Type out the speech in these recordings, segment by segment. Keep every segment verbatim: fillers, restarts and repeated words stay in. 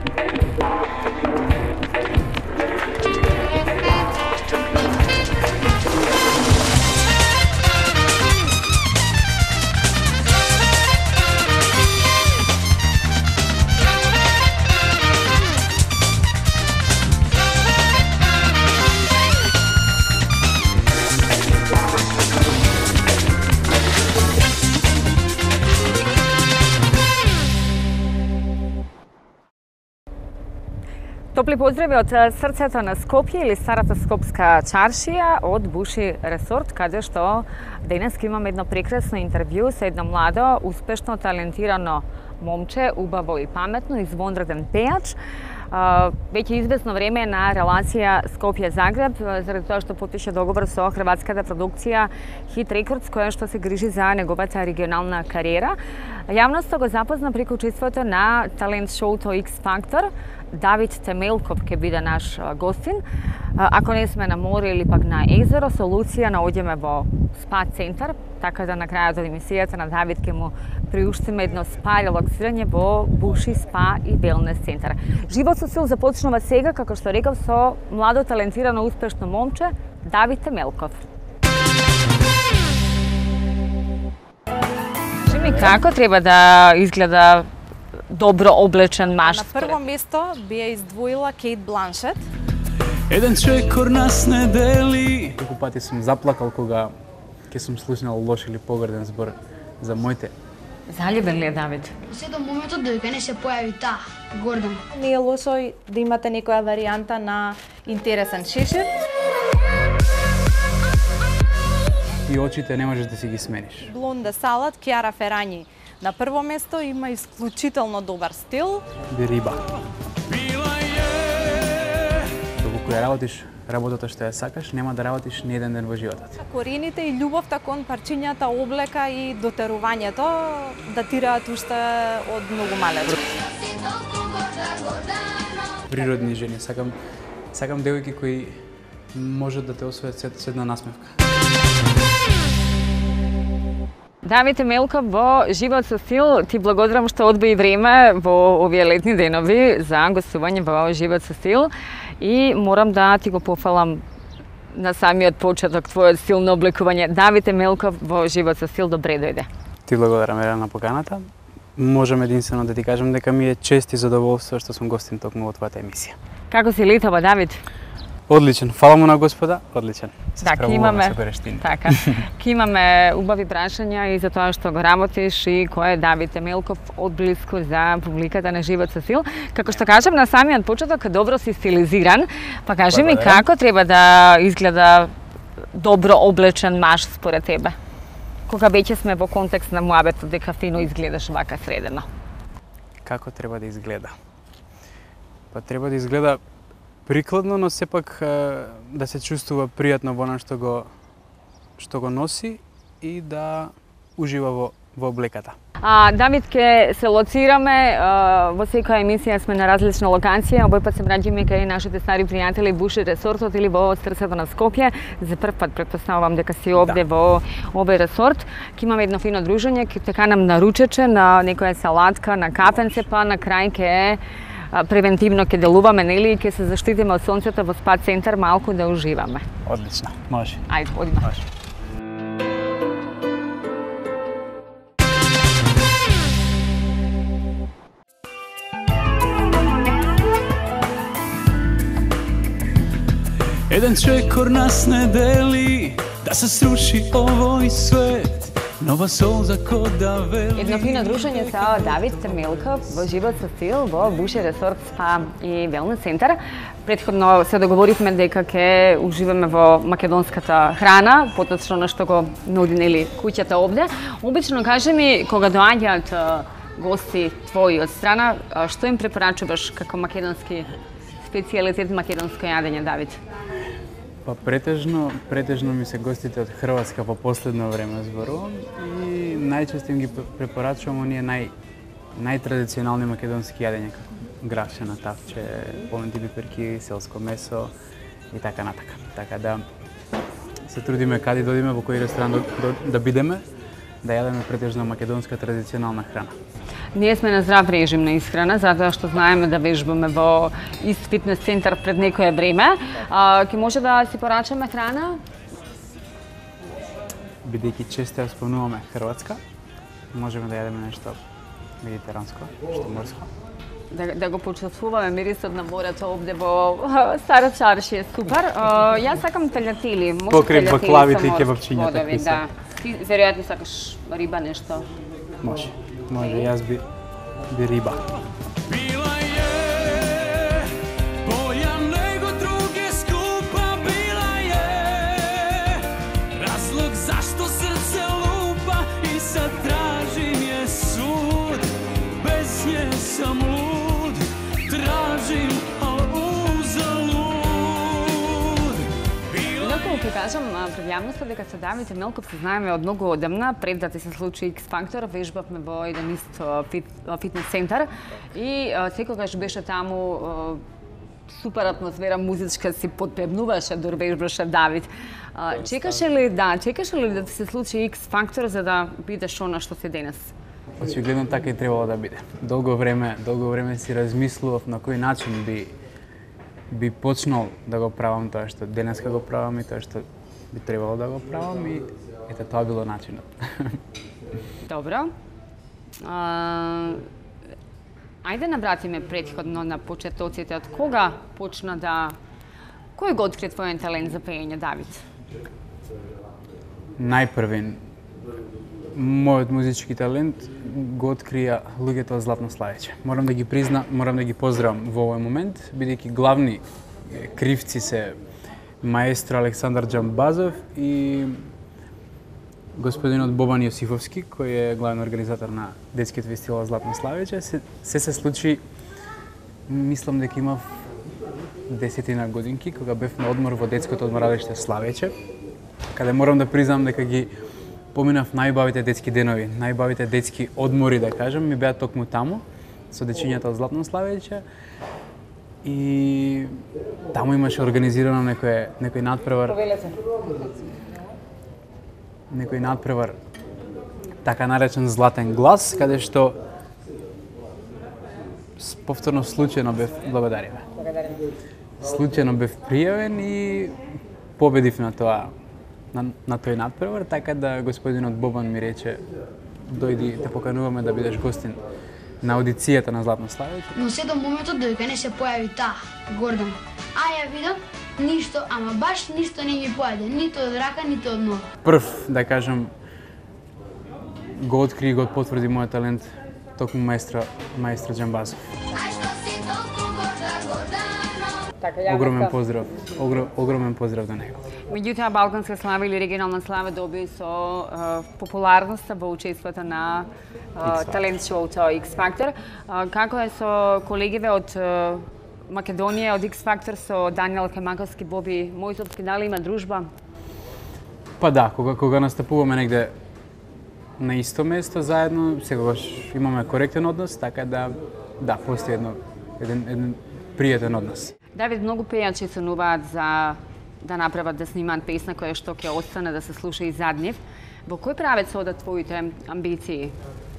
Топли поздрави од срцето на Скопје или старата скопска чаршија од Буши Ресорт, каде што денес имаме едно прекрасно интервју со едно младо, успешно, талентирано момче, убаво и паметно, извонреден пејач. Веќе известно време на релација Скопје-Загреб, заради тоа што потпише договор со хрватската продукција Hit Records, која што се грижи за неговата регионална кариера. Јавноста го запозна преку учеството на талент шоуто X Factor. Давид Темелков ќе биде наш гостин. Ако не сме на море или пак на езеро, со Луција наоѓаме во спа центар, така да на крајот од емисијата на Давид ќе му приуштиме едно спа релаксирање во Буши спа и велнес центар. Живот со стил започнува сега, како што рекав, со младо, талентирано, успешно момче Давид Темелков. Кажи ми, како треба да изгледа добро облечен маж? На прво место би ја издвоила Кейт Бланшет. Еден чекор нас не дели. Колку пати сум заплакал кога ќе сум слушнал лош или погрден збор за моите. Заљубен ли е Давид? Се до моментот додека не се појави таа, Гордан. Не е лошо да имате некоја варијанта на интересен шешир. И очите не можеш да си ги смениш. Блонда салат, Кјара Ферањи. На прво место има исклучително добар стил. Риба. Доколку ја работиш работата што ја сакаш, нема да работиш ни еден ден во животот. Корените и љубовта кон парчињата, облека и дотерувањето датираат уште од многу мале. Природни жени. Сакам, сакам девојки кои можат да те освојат со една насмевка. Давид Темелков во Живот со стил, ти благодарам што одвои време во овие летни денови за гостување во Живот со стил и морам да ти го пофалам на самиот почеток твојот стилно облекување. Давид Темелков во Живот со стил, добре дојде. Ти благодарам Елена на поканата. Можам единствено да ти кажам дека ми е чест и задоволство што сум гостин токму во твојата емисија. Како си летава, Давид? Одличен. Фала му на Господа, одличен. Да, ке имаме, така, ке имаме убави прашања и за тоа што го работиш и кој е Давид Темелков одблиску за публиката на Живот со стил. Како што кажам на самиот почеток, добро си стилизиран, па кажи ми како треба да изгледа добро облечен маж според тебе? Кога веќе сме во контекст на муабетот дека фино изгледаш вака средено. Како треба да изгледа? Па треба да изгледа прикладно, но сепак да се чувствува пријатно во она што го што го носи и да ужива во во облеката. А, Давид, ке се лоцираме, а, во секоја емисија сме на различна локација, овој пат се враќаме кај нашите стари пријатели Буши Ресортот или во срцето на Скопје. За прв пат претпоставувам дека си овде да. Во овој ресорт. Ке имаме едно фино дружење, ке те канам на ручече, на некоја салатка, на кафенце, па на крај ке превентивно ќе делуваме, нели, и ќе се заштитиме од сонцето во спа центар, малку да уживаме. Одлично, може. Ајде, одиме. Може. Еден чекор нас не дели, да се сруши овој свет. Нова солза ко да вели. Едно фино дружење со Давид Темелков во Живот со стил во Буши Ресорт спа и велнес центар. Претходно се договоривме дека ќе уживаме во македонската храна, поточно на што го нуди, нели, куќата овде. Обично кажи ми, кога доаѓаат гости твои од страна, што им препорачуваш како македонски специјалитет, македонско јадење, Давид? Па претежно, претежно ми се гостите од Хрватска по последно време зборувам и најчесто им ги препорачувам оние нај најтрадиционални македонски јадења, како грашена тавче, поменти пиперки, селско месо и така натака. Така да се трудиме каде додиме, во кој ресторан да, да бидеме, да јадеме претежно македонска традиционална храна. Ние сме на здрав режим на исхрана, затоа што знаеме да вежбаме во ист фитнес центар пред некое време. А, ке може да си порачаме храна? Бидејќи често ја спомнуваме Хрватска, можеме да јадеме нешто медитеранско, што морско. Да, да го почувствуваме мирисот на морето овде во Стара Чаршија, супер. А, јас сакам телјатели, може Покрај телјатели баклавите со и морски кебапчињата, плодови, кои се. да. Ти веројатно сакаш риба нешто. Може, може, јас би, би риба. Bila je bolja nego druge, skupa bila je razlog zašto srce lupa i sad tražim je sud, bez nje sam lud, tražim al uzalud. Инаку ќе кажам пред јавноста дека со Давид Емелков се знаеме од многу одамна, пред да ти се случи X Factor, вежбавме во еден ист фит, фитнес центар и секогаш беше таму супер атмосфера музичка, си подпевнуваше дори вежбаше Давид. Чекаше ли да, чекаше ли да ти се случи X Factor за да бидеш она што си денес? Очигледно така и требало да биде. Долго време, долго време си размислував на кој начин би би почнал да го правам тоа што денеска го правам и тоа што би требало да го правам и ете тоа било начинот. Добро. А, ајде набратиме претходно на почетоците од кога почна да кој го откри твојен талент за пеење, Давид? Најпрвен мојот музички талент го открија луѓето од Златно Славече. Морам да ги призна, морам да ги поздравам во овој момент, бидејќи главни кривци се маестро Александар Џамбазов и господинот Бобан Јосифовски, кој е главен организатор на детскиот фестивал Златно Славече. Се се, се случи, мислам дека имав десетина годинки, кога бев на одмор во детското одморалиште Славече, каде морам да признам дека ги поминав најбавите детски денови, најбавите детски одмори, да кажам, ми беа токму таму, со дечињата од Златно Славече. И таму имаше организирано некој, некој надпревар. Некој надпревар, така наречен Златен глас, каде што повторно случајно бев, благодариме. Случајно бев пријавен и победив на тоа, на, на тој надпревар, така да господинот Бобан ми рече дојди, те покануваме да бидеш гостин на аудицијата на Златно Славече. Но се до моментот додека не се појави таа, Гордан. А ја видам, ништо, ама баш ништо не ми појаде, ниту од рака, ниту од нога. Прв, да кажам, го откри и го потврди мојот талент токму маестро, маестро Џамбазов. Огромен поздрав, огром, огромен поздрав до него. Меѓутоа, балканска слава или регионална слава доби со е, популарноста во учеството на е, талент шоуто X Factor. Е, како е со колегиве од е, Македонија, од X Factor, со Даниел Кемаковски, Боби Мојсовски, дали има дружба? Па да, кога, кога настапуваме негде на исто место заедно, секогаш имаме коректен однос, така да, да, постои едно, еден, еден пријатен однос. Давид, многу пејачи сонуваат за да направат, да снимаат песна која што ќе остане да се слуша и зад нив. Во кој правец одат твоите амбиции?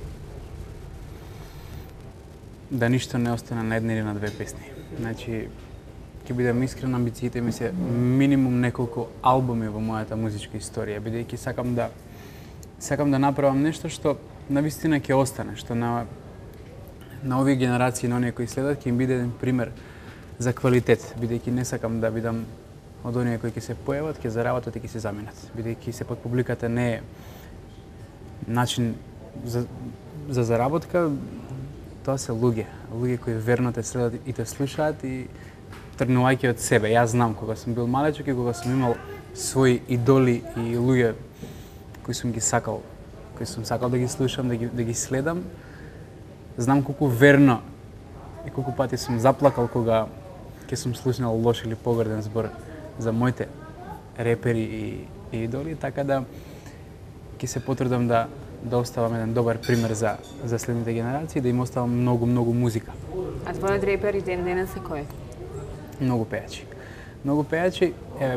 Да ништо не остане на една или на две песни. Значи, ќе бидам искрен, амбициите ми се минимум неколку албуми во мојата музичка историја, бидејќи сакам да сакам да направам нешто што навистина ќе остане, што на на овие генерации, на оние кои следат, ќе им биде еден пример за квалитет, бидејќи не сакам да бидам од оние кои ќе се појават, ќе заработат и ќе се заминат, бидејќи се под публиката не е начин за, за заработка, тоа се луѓе, луѓе кои верно те следат и те слушаат и тргнувајќи од себе. Јас знам кога сум бил малечок и кога сум имал своји идоли и луѓе кои сум ги сакал, кои сум сакал да ги слушам, да ги, да ги следам, знам колку верно и колку пати сум заплакал кога ќе сум слушнал лош или погрден збор за моите репери и, и идоли, така да ќе се потрудам да да оставам еден добар пример за за следните генерации, да им оставам многу многу музика. А твојот репер и ден денес е кој? Многу пејачи. Многу пејачи е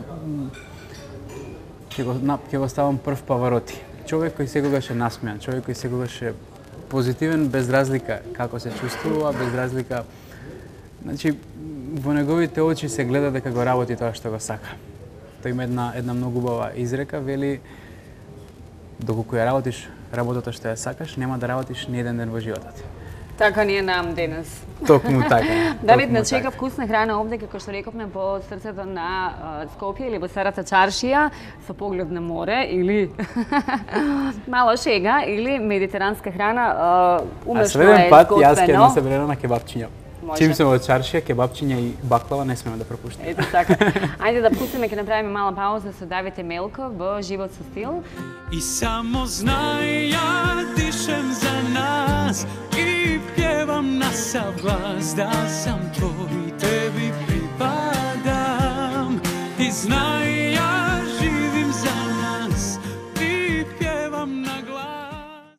ќе го ќе го ставам прв Павароти. Човек кој секогаш е насмеан, човек кој секогаш е позитивен без разлика како се чувствува, без разлика. Значи, во неговите очи се гледа дека го работи тоа што го сака. Тој има една, една многу убава изрека, вели доколку ја работиш работата што ја сакаш, нема да работиш ни еден ден во животот. Така ни е нам денес. Токму така. Давид, не чека вкусна храна овде, како што рековме, по срцето на Скопје или во Старата Чаршија, со поглед на море, или мало шега, или медитеранска храна, умешно е изготвено. А следен пат јас ќе едно се на кебапчиња. Може. Чим сме од Чаршија, кебапчиња и баклава не смеме да пропуштиме. Ето така. Ајде да пустиме, ќе направиме мала пауза со Давид Емелков во Живот со стил. I samo znaj, ja dišem za nas i pjevam na sav glas da sam tvoj, tebi pripadam. I znaj, ja živim za nas i pjevam na glas.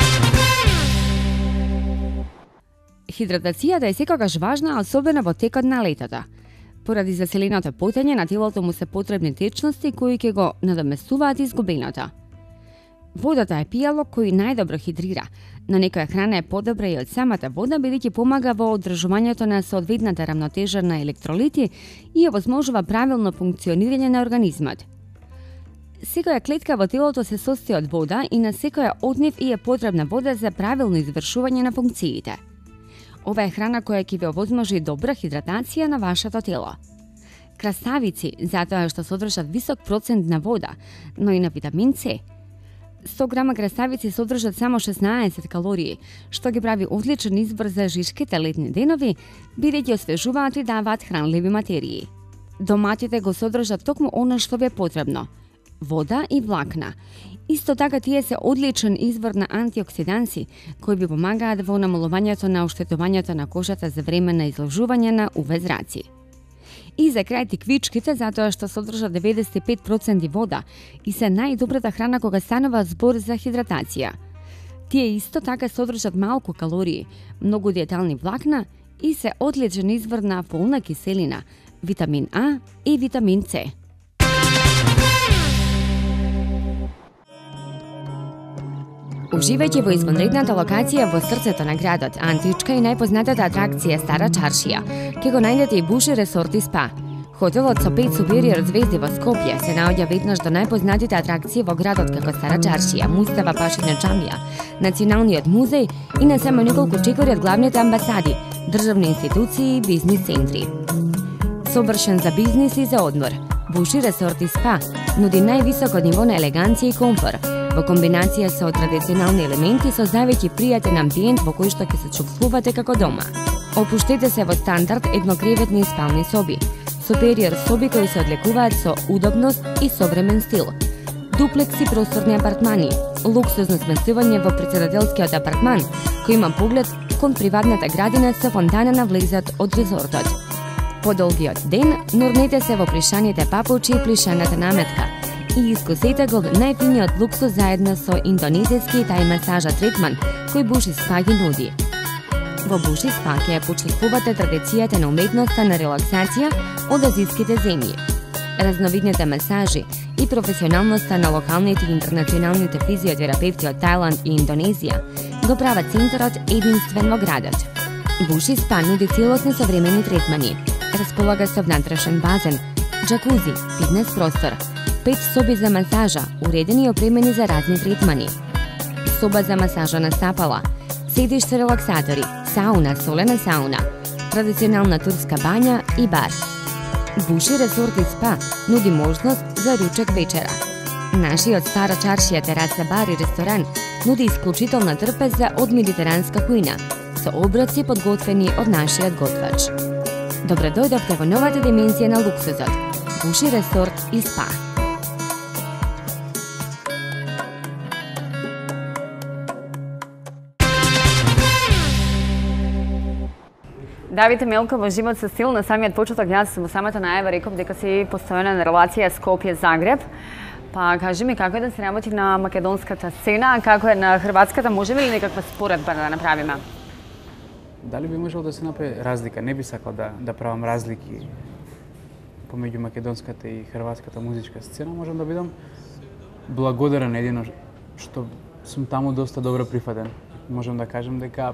Хидратацијата е секогаш важна, особено во текот на летото. Поради заселеното потење на телото му се потребни течности кои ќе го надоместуваат изгубеното. Водата е пијало кој најдобро хидрира, но некоја храна е подобра и од самата вода, бидејќи помага во одржувањето на соодветната рамнотежа на електролити и овозможува правилно функционирање на организмот. Секоја клетка во телото се состои од вода и на секоја од нив и е потребна вода за правилно извршување на функциите. Ова е храна која ќе ви овозможи добра хидратација на вашето тело. Краставици, затоа што содржат висок процент на вода, но и на витамин С. сто грама краставици содржат само шеснаесет калории, што ги прави одличен избор за жишките летни денови, бидејќи освежуваат и даваат хранливи материи. Доматите го содржат токму она што ви е потребно – вода и влакна. Исто така тие се одличен извор на антиоксиданси, кои ви помагаат во намалувањето на оштетувањето на кожата за време на изложување на У В зраци. И за крај тиквичките, затоа што содржат деветдесет и пет проценти вода и се најдобрата храна кога станува збор за хидратација. Тие исто така содржат малку калории, многу диетални влакна и се одличен извор на фолна киселина, витамин А и витамин С. Уживајќи во извонредната локација во срцето на градот, античка и најпознатата атракција Стара Чаршија, ќе го најдете и Буши Ресорт и Спа. Хотелот со пет супериор звезди во Скопје се наоѓа веднаш до најпознатите атракции во градот како Стара Чаршија, Мустафа Пашина џамија, Националниот музеј и на само неколку чекори од главните амбасади, државни институции и бизнис центри. Совршен за бизнис и за одмор, Буши Ресорт и Спа нуди највисоко ниво на елеганција и комфор, во комбинација со традиционални елементи, создавајќи пријатен амбиент во кој што ќе се чувствувате како дома. Опуштете се во стандард еднокреветни спални соби, супериор соби кои се одлекуваат со удобност и современ стил, дуплекси просторни апартмани, луксузно сместување во председателскиот апартман, кој има поглед кон приватната градина со фонтана на влезот од резортот. По долгиот ден, нурнете се во плишаните папучи и плишаната наметка, и искусете го најфиниот луксус заедно со индонезиски тај масажа третман кој Буши Спа ги нуди. Во Буши Спа ќе ја почитувате традицијата на уметноста на релаксација од азиските земји. Разновидните масажи и професионалноста на локалните и интернационалните физиотерапевти од Тајланд и Индонезија го прават центарот единствен во градот. Буши Спа нуди целосни современи третмани. Располага со внатрешен базен, джакузи, фитнес простор, пет соби за масажа, уредени и опремени за разни третмани, соба за масажа на стапала, седиште релаксатори, сауна, солена сауна, традиционална турска бања и бар. Буши Ресорт и Спа нуди можност за ручек вечера. Нашиот Стара Чаршија тераца бар и ресторан нуди исклучителна трпеза од медитеранска кујна, со оброци подготвени од нашиот готвач. Добре дојдовте во новата димензија на луксузот. Буши Ресорт и Спа. Давид Емелков во Живот со стил. На самиот почеток јас во самата најава реков дека си постојана на релација Скопје-Загреб. Па кажи ми како е да се работи на македонската сцена, а како е на хрватската, можеме ли некаква споредба да направиме? Дали би можело да се направи разлика? Не би сакал да, да правам разлики помеѓу македонската и хрватската музичка сцена. Можам да бидам благодарен едино што сум таму доста добро прифатен. можам да кажам дека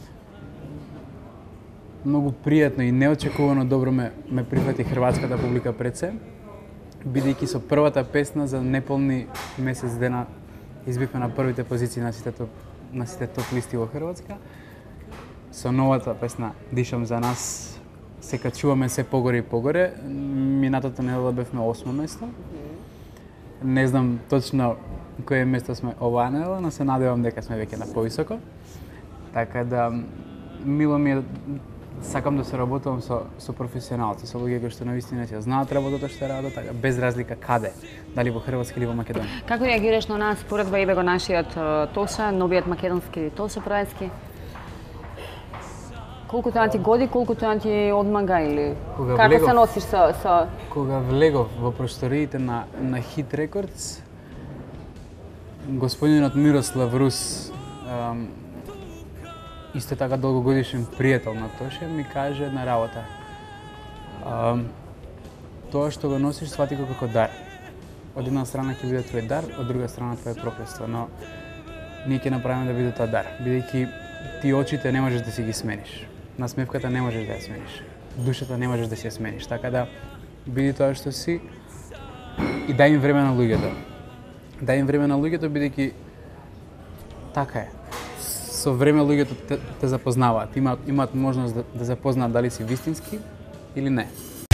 многу пријатно и неочекувано добро ме, ме прифати хрватската публика пред се, бидејќи со првата песна за неполни месец дена избивме на првите позиции на сите топ, на сите топ листи во Хрватска. Со новата песна Дишам за нас се качуваме се погоре и погоре. Минатата недела бевме осмо место. Не знам точно кое место сме оваа недела, но се надевам дека сме веќе на повисоко. Така да мило ми е, сакам да се работувам со со професионалци, со луѓе кои што навистина ќе знаат работата што радат, така без разлика каде, дали во Хрватска или во Македонија. Како реагираш на нас споредба и го нашиот Тоша, новиот македонски Тоша Проецки? Колку тоа ти годи, колку тоа ти одмага или Кога како влегов, се носиш со со Кога влегов во просториите на на Hit Records, господинот Мирослав Рус, ам, исто така долгогодишен пријател на Тоше, ми каже една работа. Ам, тоа што го носиш, свати го како дар. Од една страна ќе биде твој дар, од друга страна твое проклетство, но ние ќе направиме да биде тоа дар, бидејќи ти очите не можеш да си ги смениш. Насмевката не можеш да ја смениш. Душата не можеш да си ја смениш, така да биди тоа што си и дај им време на луѓето. Дај им време на луѓето, бидејќи така е. Со време луѓето те, те запознаваат, имаат, имаат можност да, да запознаат дали си вистински или не.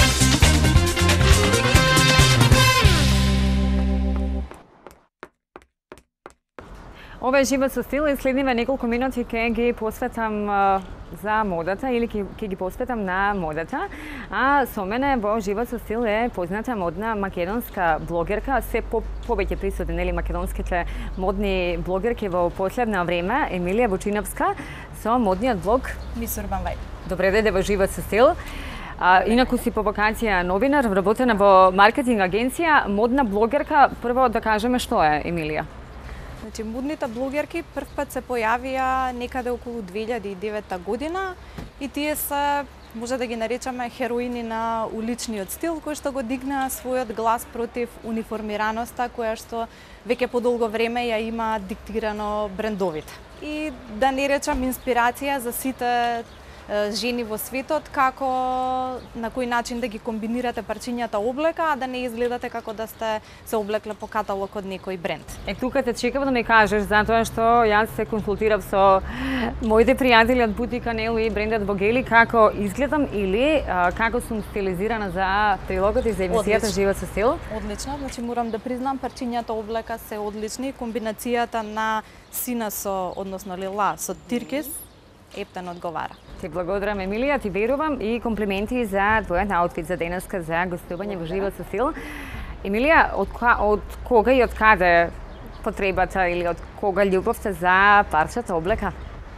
Ова е Живот со стил и следниве неколку минути ќе ги посветам а, за модата или ќе, ќе ги посветам на модата. А со мене во Живот со стил е позната модна македонска блогерка, се по, повеќе присутни нели македонските модни блогерки во последно време, Емилија Вучиновска со модниот блог Мис Урбан Вајб. Добре дојде во Живот со стил. А, инаку си по вакација новинар, вработена во маркетинг агенција, модна блогерка. Прво да кажеме што е Емилија. Значи, модните блогерки прв пат се појавија некаде околу две илјади и девета година и тие се, може да ги наречеме, хероини на уличниот стил, кои што го дигнаа својот глас против униформираноста, која што веќе подолго време ја има диктирано брендовите. И да не речам инспирација за сите жени во светот, како на кој начин да ги комбинирате парчињата облека, а да не изгледате како да сте се облекле по каталог од некој бренд. Е, тука те чекав да ми кажеш, затоа што јас се консултирав со моите пријатели од бутика Нело и брендот Вогели, како изгледам или а, како сум стилизирана за прилогот и за емисијата Живот со стил. Одлично, значи морам да признам, парчињата облека се одлични, комбинацијата на сина со, односно лила со тиркис, ептен одговара. Ти благодарам, Емилија, ти верувам и комплименти за твојот аутфит за денеска за гостување во Живот со стил. Емилија, од, од кога и од каде потребата или од кога љубовта за парчата облека?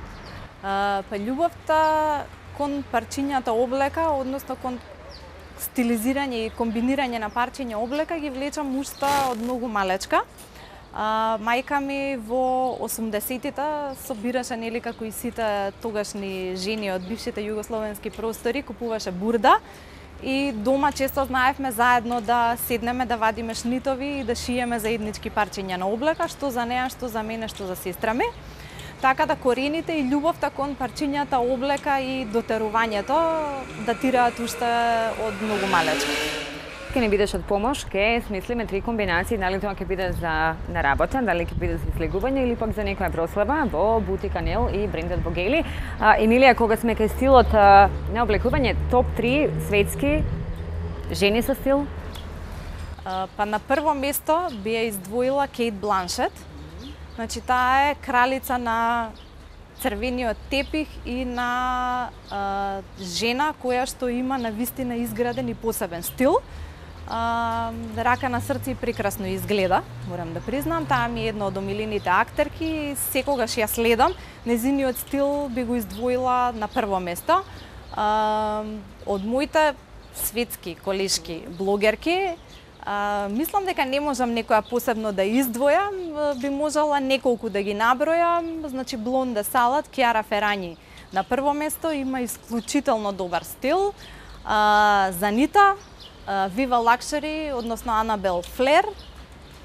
А, па љубовта кон парчињата облека, односно кон стилизирање и комбинирање на парчиња облека ги влечам уште од многу малечка. А, мајка ми во осумдесетите собираше, нели како и сите тогашни жени од бившите југословенски простори, купуваше бурда и дома често знаевме заедно да седнеме да вадиме шнитови и да шиеме заеднички парчиња на облека, што за неа, што за мене, што за сестра ми. Така да корените и љубовта кон парчињата облека и дотерувањето датираат уште од многу малечка. Ке не бидеш од помош, ке смислиме три комбинации, дали тоа ќе биде за на работа, дали ќе биде за излегување или пак за некоја прослава во бутика Нел и брендот Вогели. Емилија, кога сме кај стилот а, на облекување, топ три светски жени со стил? А, па на прво место би ја издвоила Кейт Бланшет. Значи таа е кралица на црвениот тепих и на а, жена која што има навистина изграден и посебен стил. А, рака на срце и прекрасно изгледа, морам да признам. Таа ми е една од омилените актерки и секогаш ја следам. Незиниот стил би го издвоила на прво место. А, од моите светски колешки блогерки, а, мислам дека не можам некоја посебно да издвојам, би можела неколку да ги набројам. Значи Блонде Салат, Кјара Ферањи на прво место, има исклучително добар стил. А, Занита, Viva Luxury, односно Анабел Флер,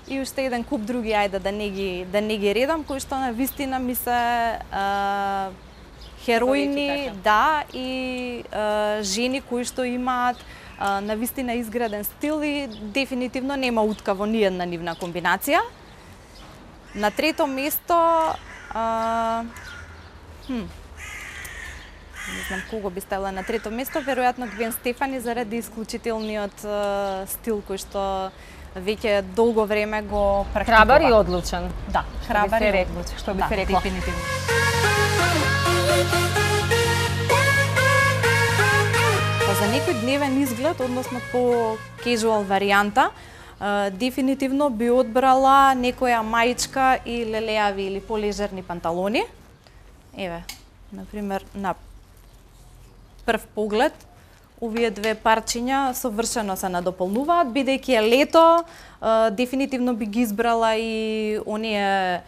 и уште еден куп други, ајде да не ги да не ги редам, кои што на вистина ми се а, хероини, да, и а, жени кои што имаат а, на вистина изграден стил и дефинитивно нема утка во ниедна нивна комбинација. На трето место а, хм, не знам кого би ставила на трето место, веројатно Гвен Стефани заради исклучителниот а, стил кој што веќе долго време го практикува. Храбар и одлучен. Да, храбар и одлучен. Што би да, се рекло? Дефинитивно. Па за некој дневен изглед, односно по кежуал варијанта, дефинитивно би одбрала некоја маичка и лелеави или полежерни панталони. Еве, например, на прв поглед, овие две парчиња совршено се надополнуваат, бидејќи е лето, дефинитивно би ги избрала и оние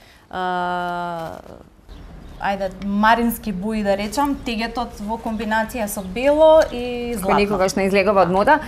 ајде марински бои да речам, тегетот во комбинација со бело и златно. Кој никогаш не излегува од мода.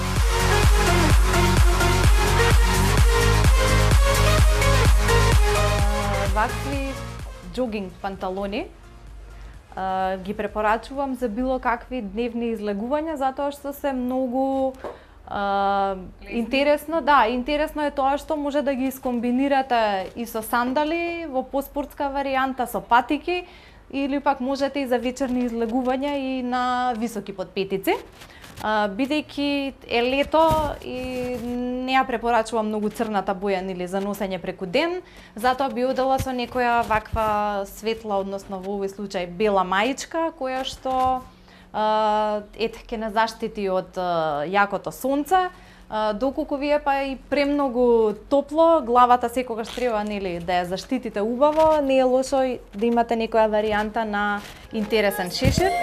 Вакви джогинг панталони а, ги препорачувам за било какви дневни излегувања, затоа што се многу а, интересно, да, интересно е тоа што може да ги искомбинирате и со сандали во поспортска варијанта, со патики, или пак можете и за вечерни излегувања и на високи подпетици. Бидејќи е лето и не ја препорачувам многу црната боја или за носење преку ден, затоа би одела со некоја ваква светла, односно во овој случај бела маичка, која што ет ќе не заштити од јакото сонце, доколку ви е па и премногу топло, главата секогаш треба нели да ја заштитите убаво, не е лошо да имате некоја варијанта на интересен шешир.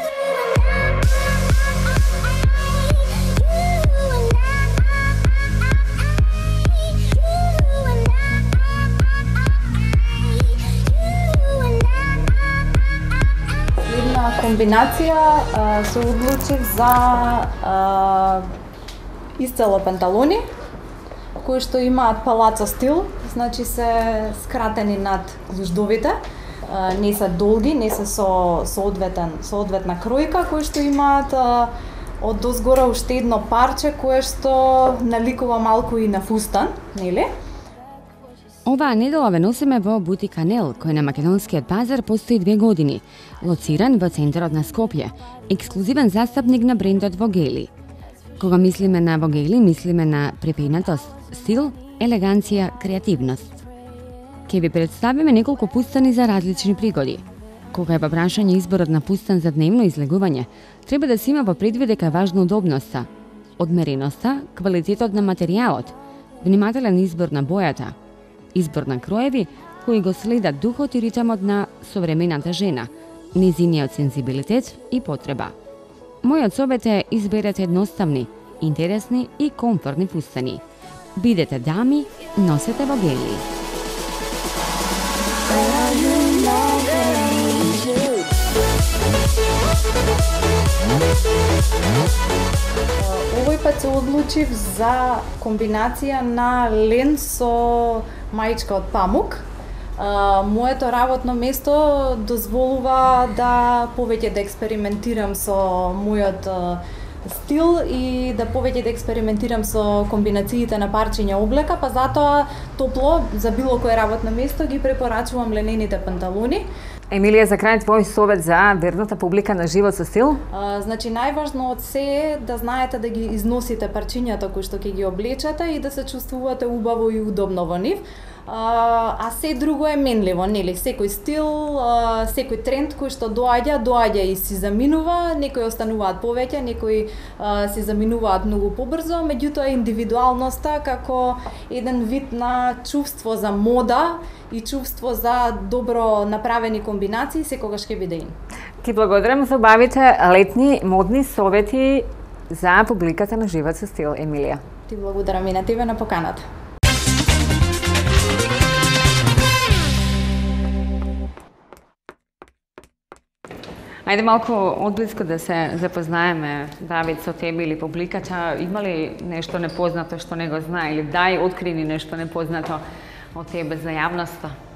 Комбинација а, се одлучив за а, исцело панталони кои што имаат палацо стил, значи се скратени над глуждовите, а, не се долги, не се со соодветен соодветна кројка, кои што имаат а, од дозгора уште едно парче кое што наликува малку и на фустан, нели? Оваа недела ве носиме во бутик Анел, кој на македонскиот пазар постои две години, лоциран во центарот на Скопје, ексклузивен застапник на брендот Вогели. Кога мислиме на Вогели, мислиме на препенатост, стил, елеганција, креативност. Ке ви представиме неколку пустани за различни пригоди. Кога е во прашање изборот на пустан за дневно излегување, треба да се има во предвид дека е важна удобноста, одмереноста, квалитетот на материјалот, внимателен избор на бојата, избор на кроеви кои го следат духот и ритмот на современата жена, незиниот сензибилитет и потреба. Мојот совет е изберете едноставни, интересни и комфортни фустани. Бидете дами, носете Вогели. Овој пат се одлучив за комбинација на лен со маичка од памук. Uh, моето работно место дозволува да повеќе да експериментирам со мојот uh, стил и да повеќе да експериментирам со комбинациите на парчиња облека, па затоа топло за било кое работно место ги препорачувам ленените панталони. Емилија, за крај твој совет за верната публика на живот со стил? Uh, значи најважно од се е да знаете да ги износите парчињата кои што ќе ги облечете и да се чувствувате убаво и удобно во нив. А, а се друго е менливо, нели? Секој стил, а, секој тренд кој што доаѓа, доаѓа и си заминува, некои остануваат повеќе, некои а, се заминуваат многу побрзо, меѓутоа индивидуалноста како еден вид на чувство за мода и чувство за добро направени комбинации секогаш ќе биде ин. Ти благодарам за убавите летни модни совети за публиката на живот со стил, Емилија. Ти благодарам и на тебе на поканата. Ajde malko odblisko da se zapoznajeme, David, sa tebi ili publikača. Ima li nešto nepoznato što nego zna ili daj otkrini nešto nepoznato od tebe za javnost?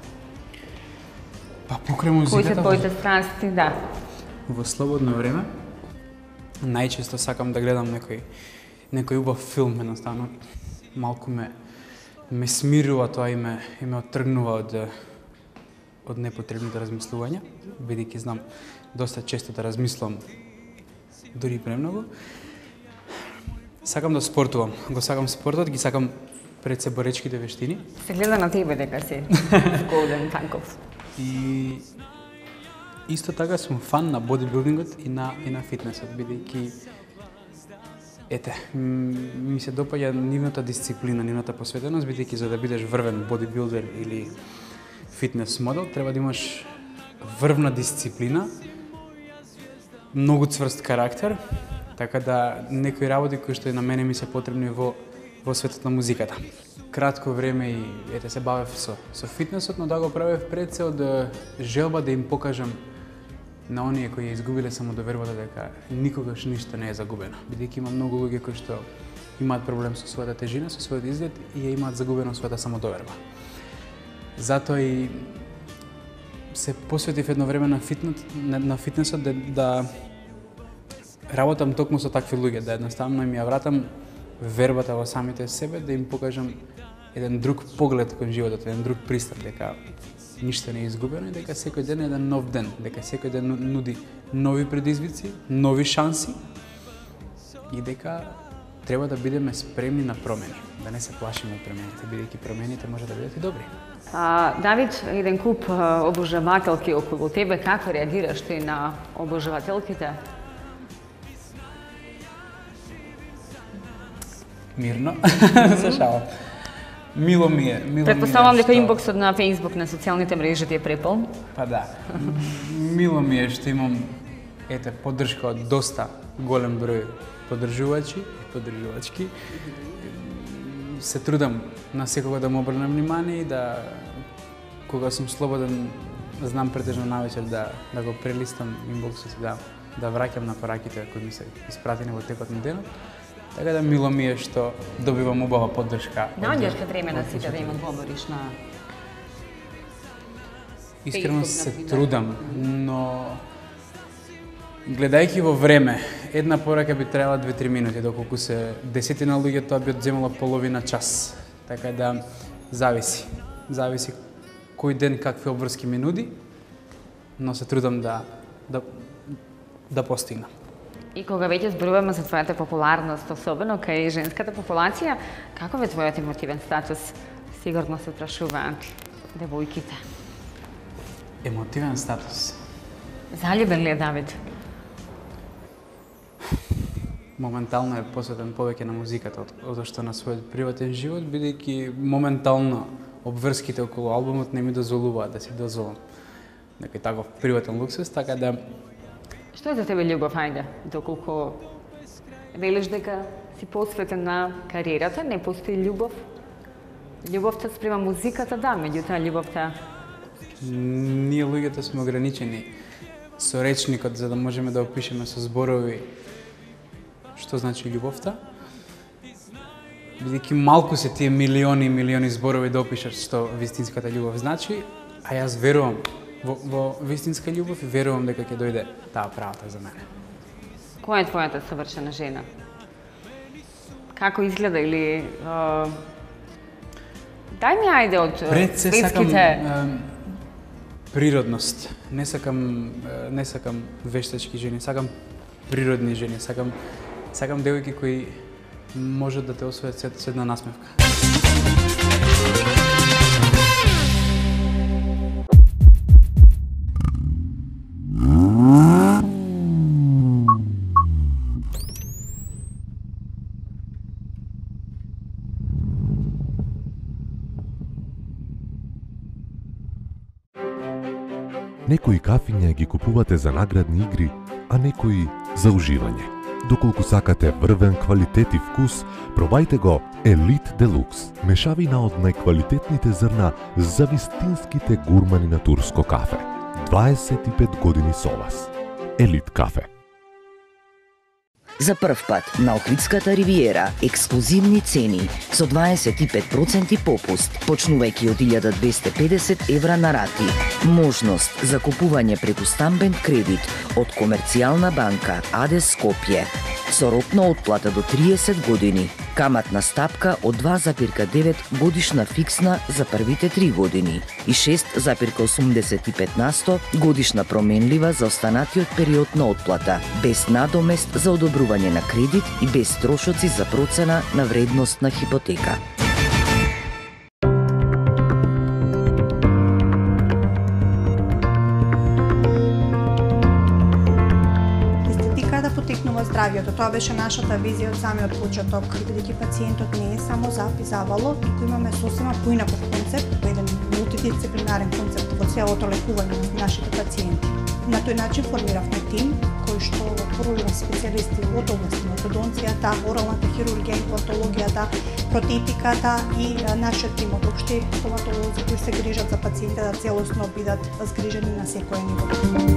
Pa покрај музиката. Кои се твоите страсти, да. Во слободно време најчесто сакам да гледам некој некој убав филм, едноставно. Малку ме ме смирува тоа и ме и ме оттргнува од од непотребните размислувања, бидејќи знам доста често да размислам дури премногу. Сакам да спортувам. Го сакам спортот, ги сакам пред се боречките вештини. Се гледа на тебе дека си Голден Танков. И исто така сум фан на бодибилдингот и на и на фитнесот, бидејќи ете, ми се допаѓа нивната дисциплина, нивната посветеност, бидејќи за да бидеш врвен бодибилдер или фитнес модел, треба да имаш врвна дисциплина, многу цврст карактер, така да некои работи кои што и на мене ми се потребни во во светот на музиката. Кратко време и ете се бавев со со фитнесот, но да го правев пред се од желба да им покажам на оние кои ја изгубиле самодовербата дека никогаш ништо не е загубено. Бидејќи има многу луѓе кои што имаат проблем со својата тежина, со својот изглед и ја имаат загубено својата самодоверба. Затоа и се посветив едно време на фитнес, на, на фитнесот да, да работам токму со такви луѓе, да едноставно им ја вратам вербата во самите себе, да им покажам еден друг поглед кон животот, еден друг пристап, дека ништо не е изгубено и дека секој ден е еден нов ден, дека секој ден нуди нови предизвици, нови шанси и дека треба да бидеме спремни на промени, да не се плашиме од промените, бидејќи промените може да бидат и добри. А, Давид, еден куп обожавателки околу тебе, како реагираш ти на обожавателките? Мирно, се шалам. Мило ми е, мило Предпоставам ми е дека што... инбоксот на Facebook, на социјалните мрежи ти е препол. Па да. Мило ми е што имам ете поддршка од доста голем број поддржувачи и поддржувачки. Се трудам на секого да му обрнем внимание и да кога сум слободен знам претежно навечер да да го прелистам инбоксот и да да враќам на пораките кои ми се испратени во текот на денот. Така да мило ми е што добивам убава поддршка. Наоѓаш ке време на сите да им одговориш на... Искрено се трудам, но гледајќи во време, една порака би требала две-три минути, доколку се десетина луѓе тоа би одземала половина час. Така да зависи. Зависи кој ден какви обврски ми нуди, но се трудам да да да постигнам. И кога веќе зборуваме за твојата популарност, особено кај женската популација, каков е твојот емотивен статус? Сигурно се прашуваат девојките. Емотивен статус? Заљубен ли е Давид? Моментално е посветен повеќе на музиката од, од што на својот приватен живот, бидејќи моментално обврските околу албумот не ми дозволуваат да си дозволам некој таков приватен луксус, така да... Што е за тебе љубов, ајде, доколку велиш дека си посветен на кариерата, не постои љубов? Љубовта спрема музиката, да, меѓутоа љубовта... Ние луѓето сме ограничени со речникот за да можеме да опишеме со зборови што значи љубовта. Бидејќи малку се тие милиони и милиони зборови да опишеш што вистинската љубов значи, а јас верувам во, во вистинска љубов и верувам дека ќе дојде таа правата за мене. Која е твојата совршена жена? Како изгледа или... Uh... Дај ми ајде од Пред се сакам светските... природност. Не сакам не сакам вештачки жени, сакам природни жени, сакам сакам девојки кои можат да те освојат се, се една насмевка. Некои кафиња ги купувате за наградни игри, а некои за уживање. Доколку сакате врвен квалитет и вкус, пробајте го Елит Делукс, мешавина од најквалитетните зрна за вистинските гурмани на турско кафе. дваесет и пет години со вас. Елит кафе. За прв пат на Охридската ривиера ексклузивни цени со дваесет и пет проценти попуст, почнувајќи од илјада двесте и педесет евра на рати. Можност за купување преку стамбен кредит од Комерцијална банка АД Скопје со рок на отплата до триесет години. Каматна стапка од два запирка девет годишна фиксна за првите три години и шест запирка осумдесет и пет на сто годишна променлива за останатиот период на отплата, без надомест за одобрување на кредит и без трошоци за процена на вредност на хипотека. Здравието, тоа беше нашата визија од самиот почеток, бидејќи пациентот не е само запизавало, туку имаме сосема поинаков концепт, еден мултидисциплинарен концепт во целото лекување на нашите пациенти. На тој начин формиравме тим кој што породува специјалисти од област на ортодонцијата, оралната хирургија, имплантологијата, протетиката и нашиот тим од општи стоматолози кои се грижат за пациентите да целосно бидат згрижени на секој ниво.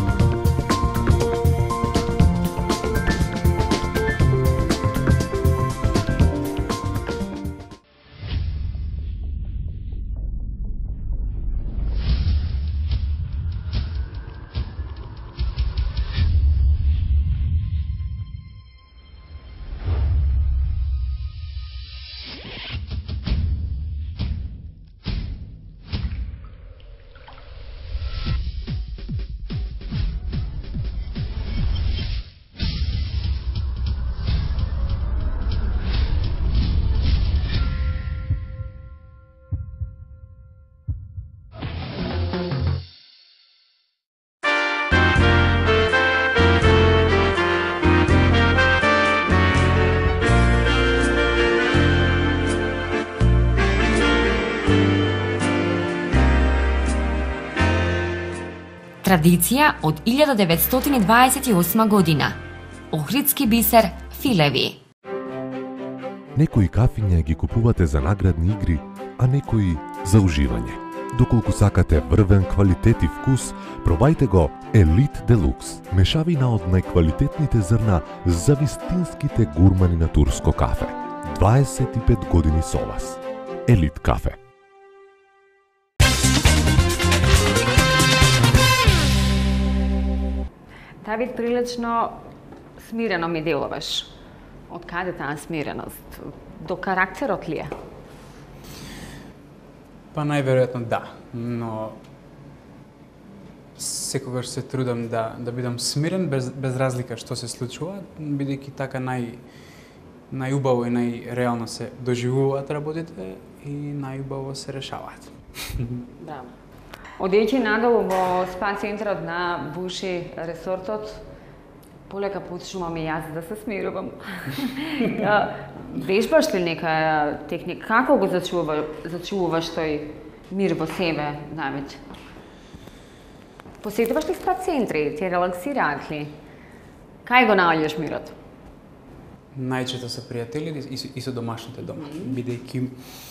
Традиција од илјада деветстотини дваесет и осма година. Охридски бисер филеви. Некои кафиња ги купувате за наградни игри, а некои за уживање. Доколку сакате врвен квалитет и вкус, пробајте го Елит Делукс, мешавина од најквалитетните зрна за вистинските гурмани на турско кафе. дваесет и пет години со вас. Елит кафе. Давид, прилично смирено ми делуваш. Од каде таа смиреност? До карактерот ли е? Па најверојатно да, но секогаш се трудам да да бидам смирен без без разлика што се случува, бидејќи така нај најубаво и најреално се доживуваат работите и најубаво се решаваат. Да. Одејќи надолу во спа центарот на Буши ресортот, полека почнувам и јас да се смирувам. Вежбаш ли нека техника? Како го зачува, зачуваш тој мир во себе, Давид? Посетуваш ли спа центри? Ти релаксираат ли? Кај го наоѓаш мирот? Најчесто со пријатели и, и со домашните дома, mm -hmm. бидејќи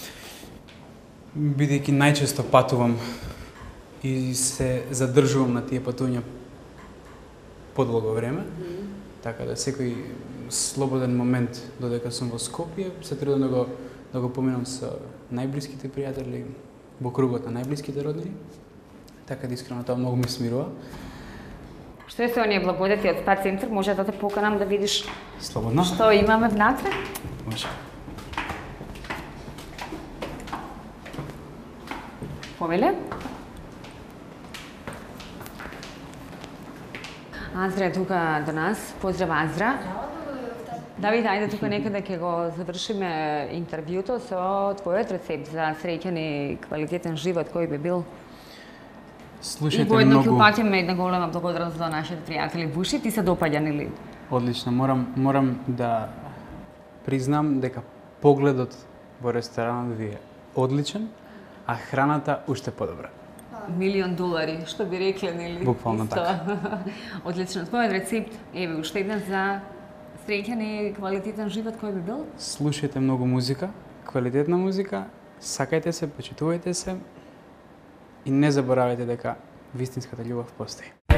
бидејќи најчесто патувам и се задржувам на тие патувања подолго време, mm -hmm. така да секој слободен момент додека сум во Скопје се трудам да го да го поминам со најблиските пријатели, во кругот на најблиските роднини. Така да искрено тоа многу ме смирува. Што е се оние благодати од спа центар? Може да те поканам да видиш слободно што имаме внатре? Може. Повеле? Азра е тука до нас. Поздрав, Азра. Давид, ајде тука некаде ќе го завршиме интервјуто со твојот рецепт за среќен и квалитетен живот кој би бил. Слушајте и воедно многу. ќе упатиме една голема благодарност за нашите пријатели Буши. Ти се допаѓа ли? Одлично, морам морам да признам дека погледот во ресторанот ви е одличен, а храната уште подобра. Милион долари, што би рекле, нели? Буквално така. Одлично. Твојот рецепт, еве, уште еден за среќен и квалитетен живот кој би бил? Слушајте многу музика, квалитетна музика, сакајте се, почитувајте се и не заборавајте дека вистинската љубов постои.